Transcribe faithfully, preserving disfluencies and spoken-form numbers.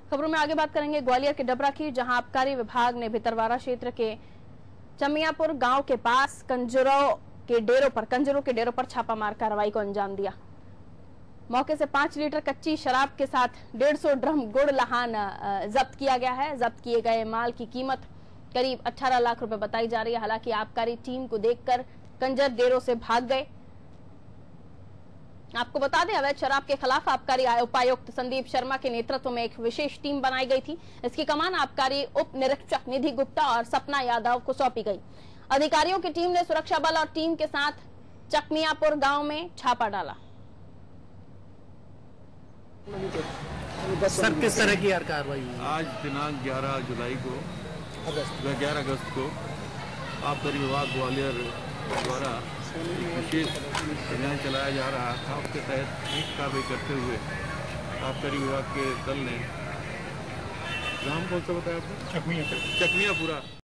खबरों में आगे बात करेंगे ग्वालियर के डबरा की, जहां आबकारी विभाग ने भितरवाड़ा क्षेत्र के चमियापुर गांव के पास कंजरों के डेरों पर कंजरों के डेरों पर छापामार कार्रवाई को अंजाम दिया। मौके से पांच लीटर कच्ची शराब के साथ डेढ़ सौ ड्रम गुड़ लहान जब्त किया गया है। जब्त किए गए माल की कीमत करीब अठारह लाख रुपए बताई जा रही है। हालांकि आबकारी टीम को देखकर कंजर डेरों से भाग गए। आपको बता दें, अवैध शराब के खिलाफ आबकारी उपायुक्त संदीप शर्मा के नेतृत्व में एक विशेष टीम बनाई गई थी। इसकी कमान आबकारी उप निरीक्षक निधि गुप्ता और सपना यादव को सौंपी गई। अधिकारियों की टीम ने सुरक्षा बल और टीम के साथ चकमियापुर गांव में छापा डाला। सर, किस तरह की कार्रवाई हुई? आज दिनांक ग्यारह जुलाई को ग्यारह अगस्त को आबकारी विभाग ग्वालियर द्वारा विशेष अभियान चलाया जा रहा था। उसके तहत एक कार्रवाई करते हुए आबकारी विभाग के दल ने ग्राम कौन सा बताया आपको? चकमियापुरा। चकमियापुरा